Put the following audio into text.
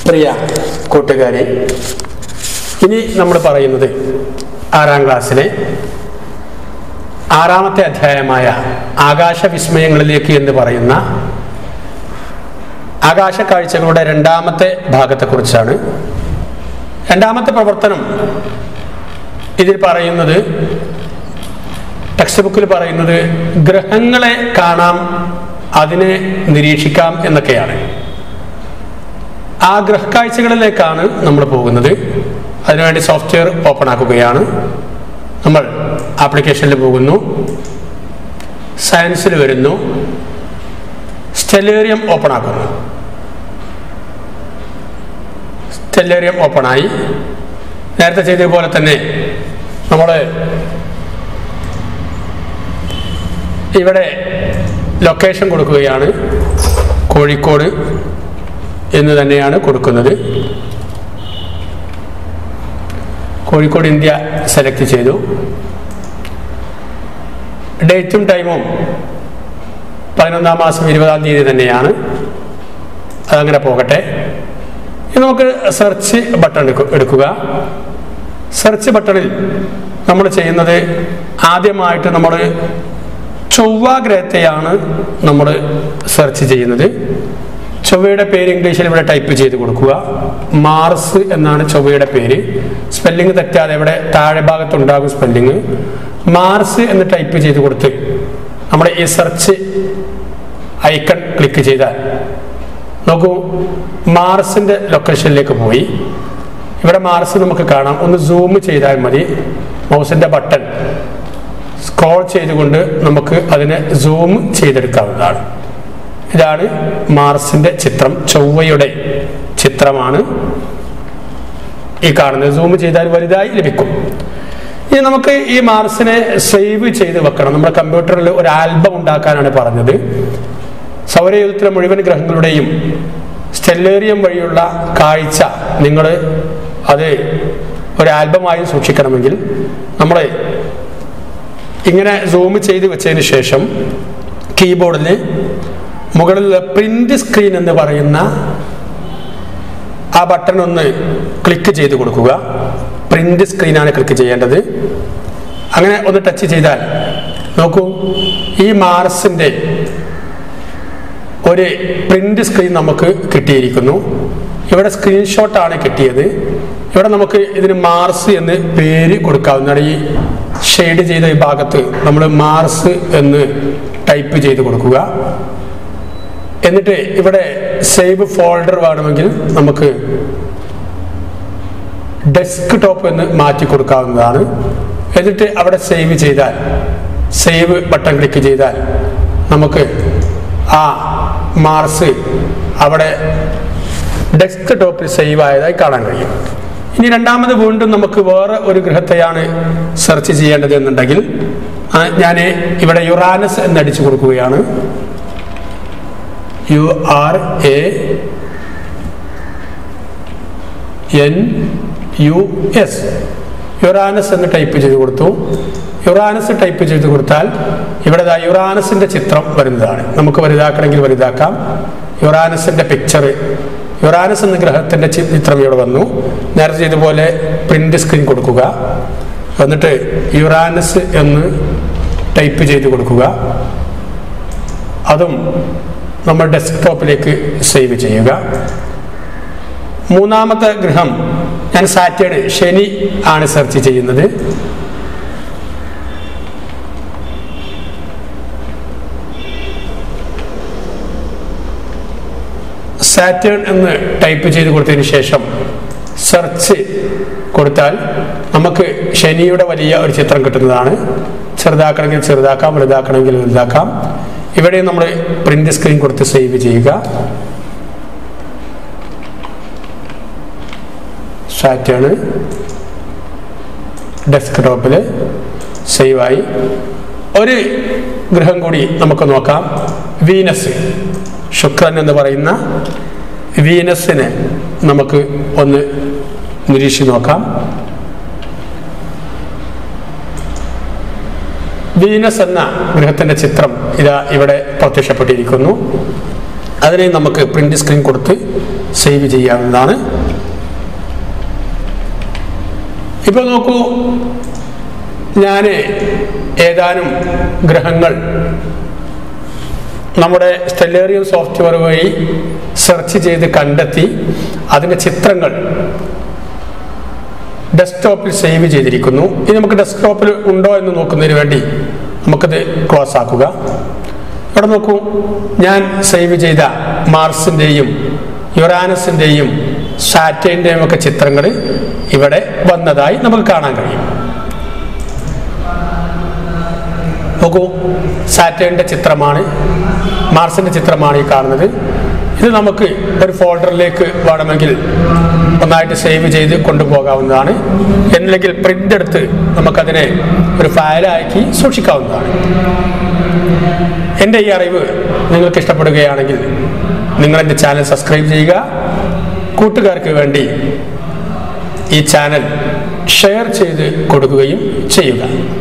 പ്രിയ കൂട്ടുകാരെ, ഇനി നമ്മൾ പറയുന്നത് 6ാം ക്ലാസ്സിലെ 6ാമത്തെ അധ്യായമായ ആകാശവിസ്മയങ്ങളിലേക്ക് എന്ന് പറയുന്ന ആകാശ കാഴ്ചകളുടെ 2ാമത്തെ ഭാഗത്തെക്കുറിച്ചാണ്. 2ാമത്തെ പ്രവർത്തനം ഇതിൽ പറയുന്നത്, ടെക്സ്റ്റ് ബുക്കിൽ പറയുന്നത് ഗ്രഹങ്ങളെ കാണാം, അതിനെ നിരീക്ഷിക്കാം എന്നൊക്കെയാണ്. ആ ഗ്രഹക്കാഴ്ചകളിലേക്കാണ് നമ്മൾ പോകുന്നത്. അതിനുവേണ്ടി സോഫ്റ്റ്വെയർ ഓപ്പൺ ആക്കുകയാണ്. നമ്മൾ ആപ്ലിക്കേഷനിൽ പോകുന്നു, സയൻസിൽ വരുന്നു, സ്റ്റെല്ലേറിയം ഓപ്പൺ ആക്കുന്നു. സ്റ്റെല്ലേറിയം ഓപ്പണായി. നേരത്തെ ചെയ്തതുപോലെ തന്നെ നമ്മൾ ഇവിടെ ലൊക്കേഷൻ കൊടുക്കുകയാണ്. കോഴിക്കോട് എന്ന് തന്നെയാണ് കൊടുക്കുന്നത്. കോഴിക്കോട് ഇന്ത്യ സെലക്ട് ചെയ്തു. ഡേറ്റും ടൈമും 11ാം മാസം 20ാം തീയതി തന്നെയാണ്. അതങ്ങനെ പോകട്ടെ. ഇനി നമുക്ക് സെർച്ച് ബട്ടൺ എടുക്കുക. സെർച്ച് ബട്ടണിൽ നമ്മൾ ചെയ്യുന്നത്, ആദ്യമായിട്ട് നമ്മൾ ചൊവ്വ ഗ്രഹത്തെയാണ് നമ്മൾ സെർച്ച് ചെയ്യുന്നത്. ചൊവ്വയുടെ പേര് ഇംഗ്ലീഷിൽ ഇവിടെ ടൈപ്പ് ചെയ്ത് കൊടുക്കുക. മാർസ് എന്നാണ് ചൊവ്വയുടെ പേര്. സ്പെല്ലിംഗ് തെറ്റാതെ ഇവിടെ താഴെ ഭാഗത്തുണ്ടാകും സ്പെല്ലിംഗ്. മാർസ് എന്ന് ടൈപ്പ് ചെയ്ത് കൊടുത്ത് നമ്മൾ ഈ സെർച്ച് ഐക്കൺ ക്ലിക്ക് ചെയ്താൽ നോക്കൂ, മാർസിന്റെ ലൊക്കേഷനിലേക്ക് പോയി. ഇവിടെ മാർസ് നമുക്ക് കാണാം. ഒന്ന് സൂം ചെയ്താൽ മതി. മൗസിന്റെ ബട്ടൺ സ്ക്രോൾ ചെയ്തുകൊണ്ട് നമുക്ക് അതിനെ സൂം ചെയ്തെടുക്കാവുന്നതാണ്. ഇതാണ് മാർസിന്റെ ചിത്രം, ചൊവ്വയുടെ ചിത്രമാണ് ഈ കാണുന്നത്. സൂം ചെയ്താൽ വലുതായി ലഭിക്കും. ഇനി നമുക്ക് ഈ മാർസിനെ സേവ് ചെയ്ത് വെക്കണം. നമ്മുടെ കമ്പ്യൂട്ടറിൽ ഒരു ആൽബം ഉണ്ടാക്കാനാണ് പറഞ്ഞത്. സൗരയൂഥത്തിലെ മുഴുവൻ ഗ്രഹങ്ങളുടെയും സ്റ്റെല്ലേറിയം വഴിയുള്ള കാഴ്ച നിങ്ങൾ അത് ഒരു ആൽബമായി സൂക്ഷിക്കണമെങ്കിൽ നമ്മൾ ഇങ്ങനെ സൂം ചെയ്ത് വെച്ചതിന് ശേഷം കീബോർഡിൽ മുകളിൽ പ്രിന്റ് സ്ക്രീൻ എന്ന് പറയുന്ന ആ ബട്ടൺ ഒന്ന് ക്ലിക്ക് ചെയ്ത് കൊടുക്കുക. പ്രിന്റ് സ്ക്രീനാണ് ക്ലിക്ക് ചെയ്യേണ്ടത്. അങ്ങനെ ഒന്ന് ടച്ച് ചെയ്താൽ നോക്കൂ, ഈ മാർസിന്റെ ഒരു പ്രിന്റ് സ്ക്രീൻ നമുക്ക് കിട്ടിയിരിക്കുന്നു. ഇവിടെ സ്ക്രീൻഷോട്ടാണ് കിട്ടിയത്. ഇവിടെ നമുക്ക് ഇതിന് മാർസ് എന്ന് പേര് കൊടുക്കാവുന്നതാണ്. ഈ ഷെയ്ഡ് ചെയ്ത ഈ ഭാഗത്ത് നമ്മൾ മാർസ് എന്ന് ടൈപ്പ് ചെയ്ത് കൊടുക്കുക. എന്നിട്ട് ഇവിടെ സേവ് ഫോൾഡർ വേണമെങ്കിൽ നമുക്ക് ഡെസ്ക് ടോപ്പ് എന്ന് മാറ്റി കൊടുക്കാവുന്നതാണ്. എന്നിട്ട് അവിടെ സേവ് ചെയ്താൽ, സേവ് ബട്ടൺ ക്ലിക്ക് ചെയ്താൽ നമുക്ക് ആ മാർസ് അവിടെ ഡെസ്ക് ടോപ്പിൽ സേവ് ആയതായി കാണാൻ കഴിയും. ഇനി 2ാമത് വീണ്ടും നമുക്ക് വേറെ ഒരു ഗ്രഹത്തെയാണ് സെർച്ച് ചെയ്യേണ്ടത് എന്നുണ്ടെങ്കിൽ ഞാൻ ഇവിടെ യുറാനസ് എന്നടിച്ചു കൊടുക്കുകയാണ്. URANUS, യുറാനസ് എന്ന് ടൈപ്പ് ചെയ്ത് കൊടുത്തു. യുറാനസ് ടൈപ്പ് ചെയ്ത് കൊടുത്താൽ ഇവിടെ യുറാനസിന്റെ ചിത്രം വരുന്നതാണ്. നമുക്ക് വലുതാക്കണമെങ്കിൽ വലുതാക്കാം. യുറാനസിന്റെ പിക്ചർ, യുറാനസ് എന്ന ഗ്രഹത്തിന്റെ ചിത്രം ഇവിടെ വന്നു. നേരത്തെ ഇതുപോലെ പ്രിന്റ് സ്ക്രീൻ കൊടുക്കുക. എന്നിട്ട് യുറാനസ് എന്ന് ടൈപ്പ് ചെയ്ത് കൊടുക്കുക. അതും നമ്മൾ ഡെസ്ക്ടോപ്പിലേക്ക് സേവ് ചെയ്യുക. 3ാമത്തെ ഗ്രഹം ഞാൻ സാറ്റർഡേ, ശനി ആണ് സെർച്ച് ചെയ്യുന്നത്. സാറ്റേൺ എന്ന് ടൈപ്പ് ചെയ്ത് കൊടുത്തതിന് ശേഷം സെർച്ച് കൊടുത്താൽ നമുക്ക് ശനിയുടെ വലിയ ഒരു ചിത്രം കിട്ടുന്നതാണ്. ചെറുതാക്കണമെങ്കിൽ ചെറുതാക്കാം, വലുതാക്കണമെങ്കിൽ വലുതാക്കാം. ഇവിടെ നമ്മൾ പ്രിന്റ് സ്ക്രീൻ കൊടുത്ത് സേവ് ചെയ്യുക. സാറ്റേൺ ഡെസ്ക്ടോപ്പിൽ സേവായി. ഒരു ഗ്രഹം കൂടി നമുക്ക് നോക്കാം, വീനസ്. ശുക്രൻ എന്ന് പറയുന്ന വീനസിനെ നമുക്ക് ഒന്ന് നിരീക്ഷിച്ച് നോക്കാം. വീനസ് എന്ന ഗ്രഹത്തിന്റെ ചിത്രം ഇതാ ഇവിടെ പ്രത്യക്ഷപ്പെട്ടിരിക്കുന്നു. അതിനെ നമുക്ക് പ്രിന്റ് സ്ക്രീൻ കൊടുത്ത് സേവ് ചെയ്യാവുന്നതാണ്. ഇപ്പോൾ നോക്കൂ, ഞാൻ ഏതാനും ഗ്രഹങ്ങൾ നമ്മുടെ സ്റ്റെല്ലേറിയം സോഫ്റ്റ്വെയർ വഴി സെർച്ച് ചെയ്ത് കണ്ടെത്തി അതിൻ്റെ ചിത്രങ്ങൾ ഡെസ്ക്ടോപ്പിൽ സേവ് ചെയ്തിരിക്കുന്നു. ഇനി നമുക്ക് ഡെസ്ക്ടോപ്പിൽ ഉണ്ടോ എന്ന് നോക്കുന്നതിന് വേണ്ടി നമുക്കത് ക്ലോസ് ആക്കുക. ഇവിടെ നോക്കൂ, ഞാൻ സേവ് ചെയ്ത മാർസിൻ്റെയും യുറാനസിൻ്റെയും സാറ്റേണിൻ്റെയും ഒക്കെ ചിത്രങ്ങൾ ഇവിടെ വന്നതായി നമുക്ക് കാണാൻ കഴിയും. നോക്കൂ, സാറ്റേണിൻ്റെ ചിത്രമാണ്, മാർസിൻ്റെ ചിത്രമാണ് ഈ കാണുന്നത്. ഇത് നമുക്ക് ഒരു ഫോൾഡറിലേക്ക് വേണമെങ്കിൽ ഒന്നായിട്ട് സേവ് ചെയ്ത് കൊണ്ടുപോകാവുന്നതാണ്. അല്ലെങ്കിൽ പ്രിൻ്റ് എടുത്ത് നമുക്കതിനെ ഒരു ഫയലാക്കി സൂക്ഷിക്കാവുന്നതാണ്. എൻ്റെ ഈ അറിവ് നിങ്ങൾക്ക് ഇഷ്ടപ്പെടുകയാണെങ്കിൽ നിങ്ങളെൻ്റെ ചാനൽ സബ്സ്ക്രൈബ് ചെയ്യുക. കൂട്ടുകാർക്ക് വേണ്ടി ഈ ചാനൽ ഷെയർ ചെയ്ത് കൊടുക്കുകയും ചെയ്യുക.